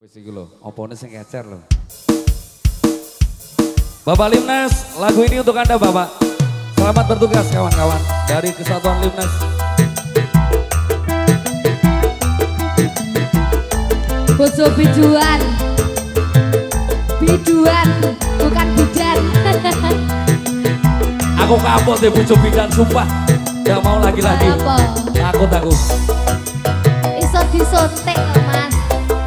Wis iki lho, opone sing ngecer lho. Bapak Limnas, lagu ini untuk Anda Bapak. Selamat bertugas kawan-kawan dari Kesatuan Limnas. Bojo biduan, biduan bukan bidan. Aku kapok deh bojo bidan, sumpah. Gak mau lagi-lagi. Takut aku. Iso disuntik loh Mas.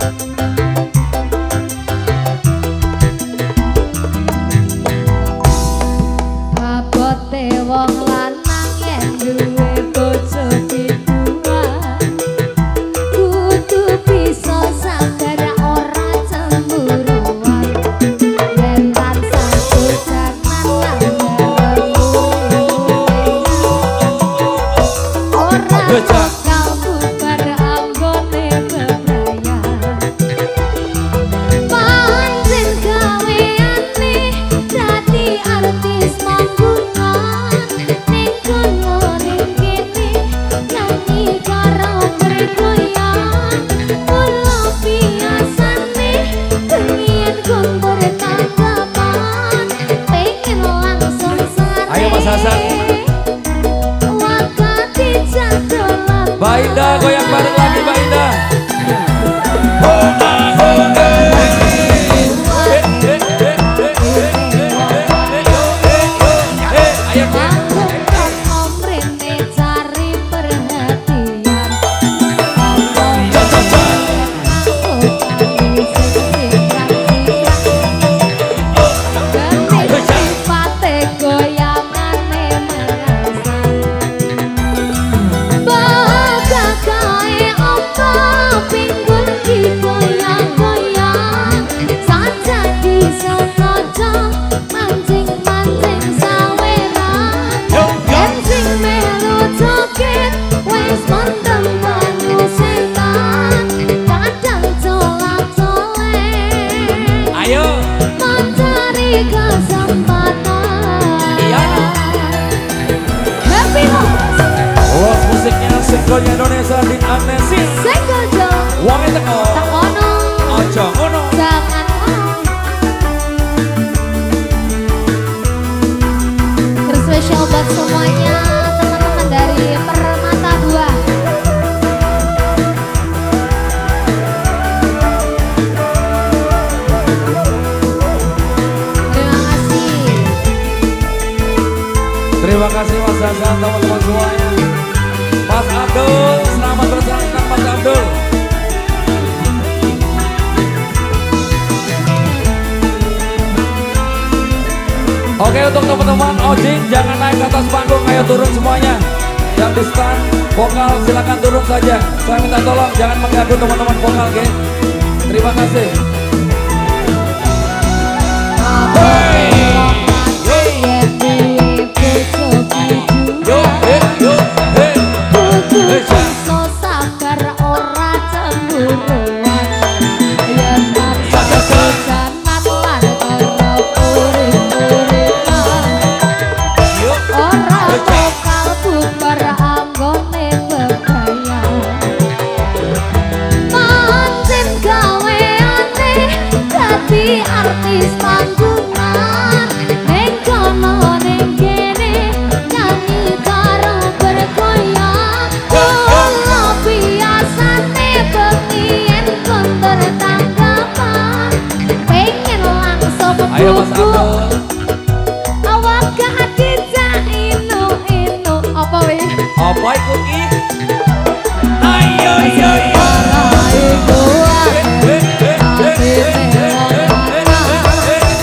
Abote wong lanang yen duwe bojo biduan, kudu bisa sabar ora cemburuan. Yen tansah bojanan lan ora bakal bubar anggone bebrayan. Pancen gaweane dadi artis manggungan, ning kono ning kene nyanyi karo bergoyang. Kula biasane pengen kumpul tanggapan, pengen langsung sate. Ayo Mas Hasan. Wakati jatuh Mbak Indah, goyang bareng lagi Mbak Indah. Singkonya Indonesia di Amnesis. Singkonya Wong itu teko. Tekono. Ojo ngono. Jangan ngono. Berspesial buat semuanya teman-teman dari Permata 2. Terima kasih. Terima kasih Mas Hasan, teman-teman semuanya. Mas Abdul, selamat berjalan Mas Abdul. Oke, untuk teman-teman Ojing jangan naik ke atas panggung, ayo turun semuanya. Yang di stand vokal silakan turun saja. Saya minta tolong jangan mengganggu teman-teman vokal, oke? Terima kasih. Artis panggungan, ning kono ning kene nyanyi karo bergoyang. Kula biasane pengen konter tanggapan, pengen langsung Ayo Mas Abdul. Awak gak dijak inu-inu. Apa weh? Apa iku ki? Ayo yo yo.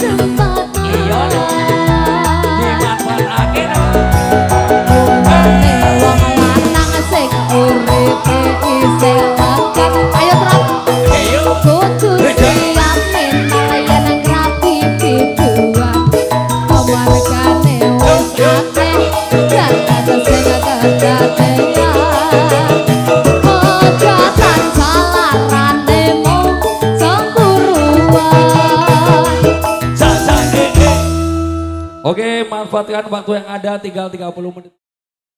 sempat iya no dimanfaatake no wong lanang sing uripe isih lengkap ayo terang ayo kudu siap mental yen ngrapi biduan amargane wis akeh dan ada sing kedadean ojo tansah larane cemburuan Oke, manfaatkan waktu yang ada tinggal 30 menit.